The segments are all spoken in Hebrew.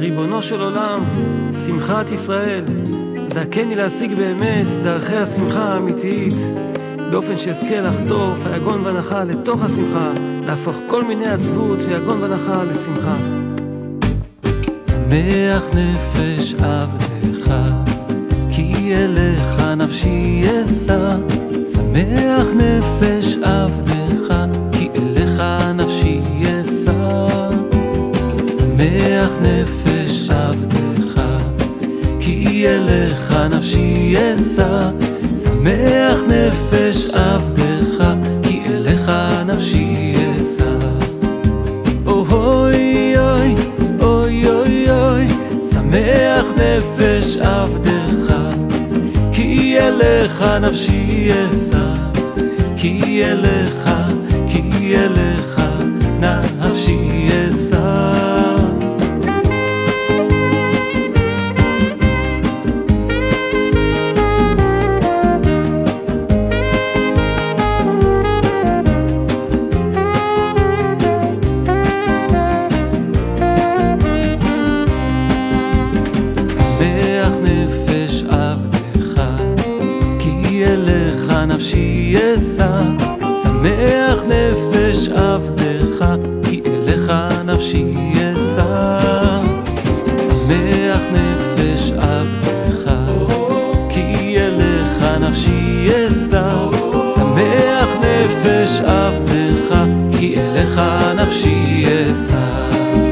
ריבונו של עולם, שמחת ישראל, זכני להשיג באמת דרכי השמחה האמיתית, באופן שאזכה לחטוף היגון והנחה לתוך השמחה, להפוך כל מיני עצבות ויגון והנחה לשמחה. שמח נפש עבדך, כי אליך נפשי אשא. שמח נפש עבדך, כי אליך נפשי אשא. שמח נפש עבדך, כי אליך נפשי אשא. שמח נפש עבדך, כי אליך נפשי אשא. אוי אוי אוי אוי אוי, שמח נפש עבדך, כי אליך נפשי אשא. כי אליך נפשי אשא. נפשי אשא. שמח נפש עבדך, כי אליך נפשי אשא. שמח נפש עבדך, כי אליך נפשי אשא. שמח נפש עבדך, כי אליך נפשי אשא.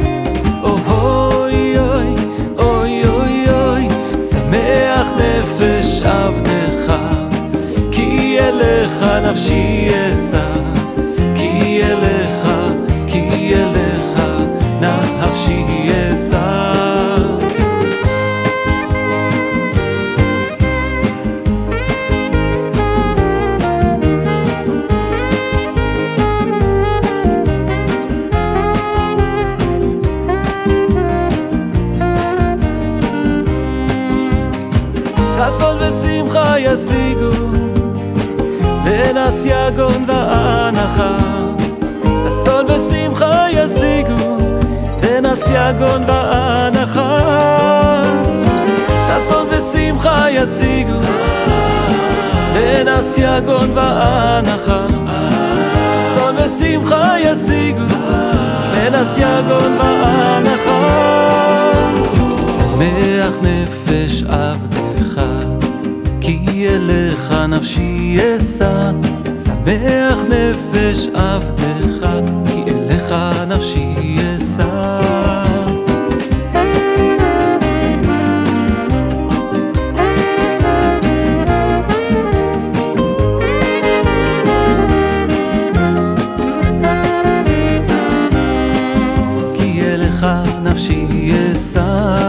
אוי אוי אוי אוי אוי, שמח נפש עבדך, כי אליך נפשי אשא. כי אליך נפשי אשא. ששון ושמחה ישיגו, ונס יגון ואנחה. ששון ושמחה ישיגו, ונס יגון ואנחה. ששון ושמחה ישיגו, ונס יגון ואנחה. ששון ושמחה ישיגו, ונס יגון ואנחה. שמח נפש עבדך, כי אליך נפשי אשא. שמח נפש עבדך, כי אליך נפשי אשא. כי אליך נפשי אשא.